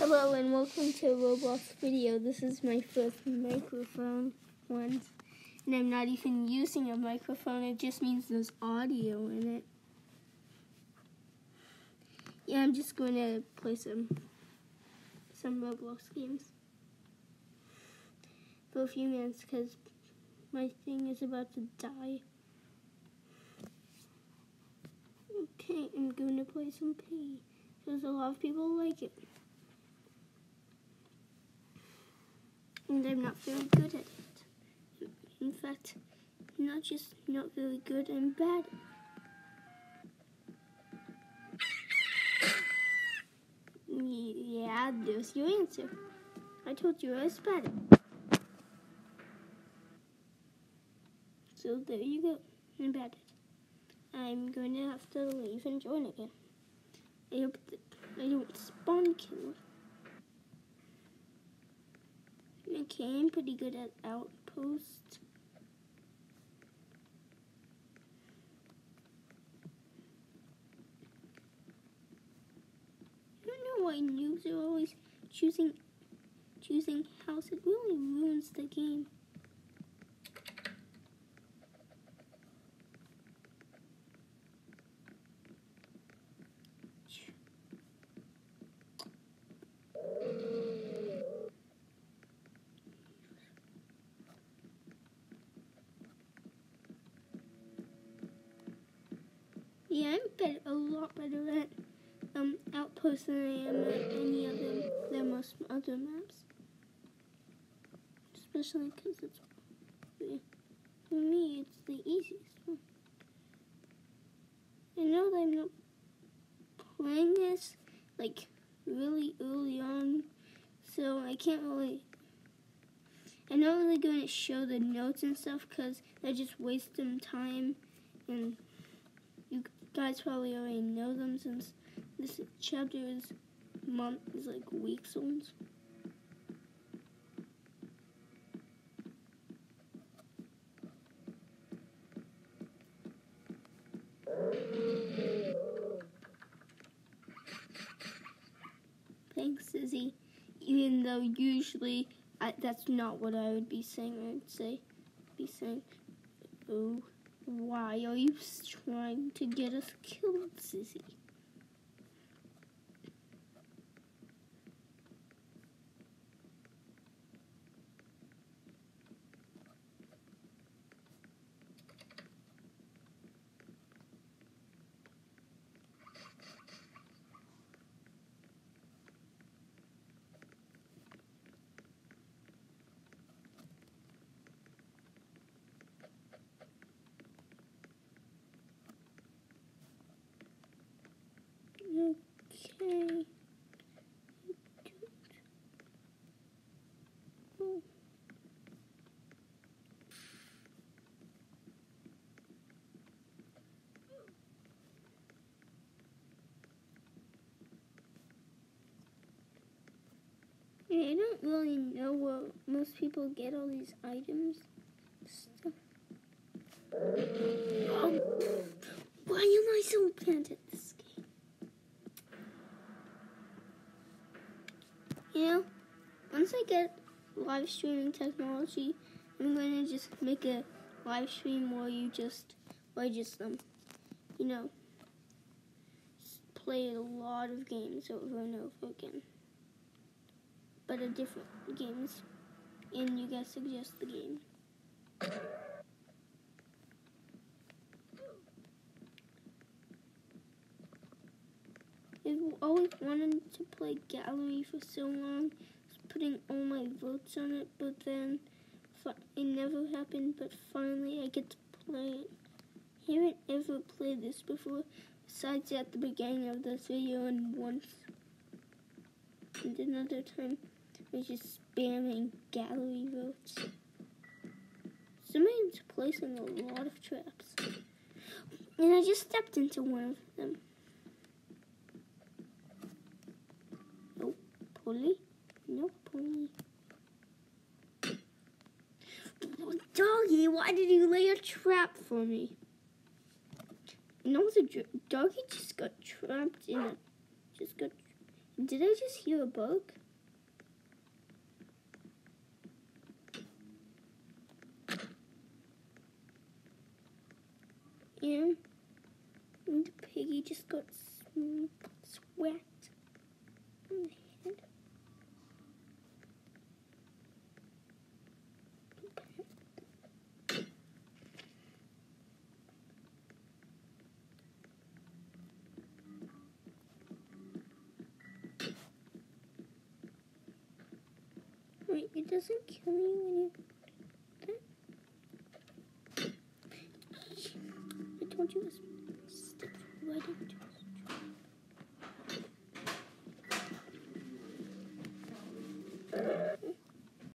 Hello and welcome to a Roblox video. This is my first microphone one, and I'm not even using a microphone. It just means there's audio in it. Yeah, I'm just going to play some Roblox games for a few minutes because my thing is about to die. Okay, I'm going to play some Piggy because a lot of people like it. And I'm not very good at it. In fact, not just not very good, I'm bad. Yeah, there's your answer. I told you I was bad at it. So there you go. I'm bad at it. I'm going to have to leave and join again. I hope that I don't spawn kill. Okay, I'm pretty good at Outpost. I don't know why noobs are always choosing house. It really ruins the game. Yeah, I'm a lot better at Outpost than I am at any most other maps. Especially because it's, for me, it's the easiest one. I know that I'm not playing this, like, really early on, so I can't really, I'm not really going to show the notes and stuff because I just waste some time, and you guys probably already know them since this chapter is like weeks old. Thanks, Izzy. Even though usually that's not what I would be saying. I would be saying, "Oh, why are you trying to get us killed, Izzy?" Okay. Oh. Yeah, I don't really know where most people get all these items. Stuff. Why am I so bad at this game? You know, once I get live streaming technology, I'm going to just make a live stream where I just play a lot of games over and over again. But a different games, and you guys suggest the game. I've always wanted to play Gallery for so long, putting all my votes on it, but then it never happened, but finally I get to play it. I haven't ever played this before, besides at the beginning of this video and once. And another time, I was just spamming Gallery votes. Somebody's placing a lot of traps. And I just stepped into one of them. Pulley? No pulley. Doggy, why did you lay a trap for me? No, the doggy just got trapped in it. Did I just hear a bug? And Piggy just got swept on the head. Wait, it doesn't kill you when you... I told you it was stick right into